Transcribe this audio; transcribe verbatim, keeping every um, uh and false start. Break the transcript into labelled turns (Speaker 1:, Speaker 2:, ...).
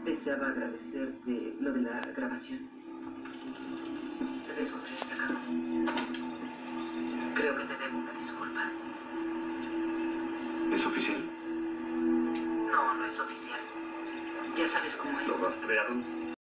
Speaker 1: Deseaba agradecerte lo de la grabación. Se ve súper destacado. Creo que te debo una disculpa.
Speaker 2: ¿Es oficial?
Speaker 1: No, no es oficial. Ya sabes cómo es.
Speaker 2: ¿Lo rastrearon?